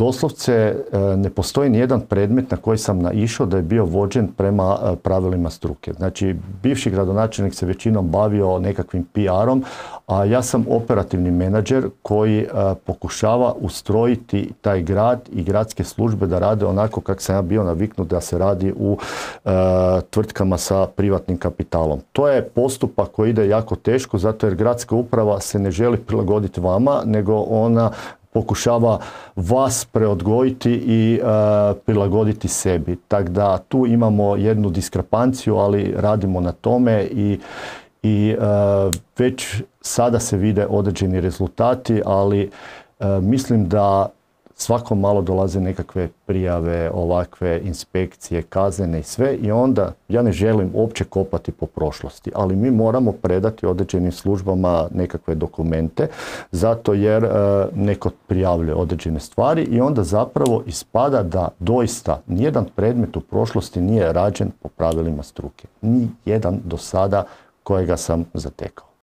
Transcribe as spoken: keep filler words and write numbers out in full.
doslovce ne postoji nijedan predmet na koji sam naišao da je bio vođen prema pravilima struke. Znači, bivši gradonačelnik se većinom bavio nekakvim P R-om, a ja sam operativni menadžer koji pokušava ustrojiti taj grad i gradske službe da rade onako kako sam ja bio naviknut da se radi u tvrtkama sa privatnim kapitalom. To je postupak koji ide jako teško, zato jer gradska uprava se ne želi prilagoditi vama, nego ona pokušava vas preodgojiti i e, prilagoditi sebi. Tako da tu imamo jednu diskrepanciju, ali radimo na tome i, i e, već sada se vide određeni rezultati, ali e, mislim da svako malo dolaze nekakve prijave, ovakve inspekcije, kaznene i sve i onda ja ne želim uopće kopati po prošlosti, ali mi moramo predati određenim službama nekakve dokumente zato jer e, neko prijavljuje određene stvari i onda zapravo ispada da doista nijedan predmet u prošlosti nije rađen po pravilima struke. Ni jedan do sada kojega sam zatekao.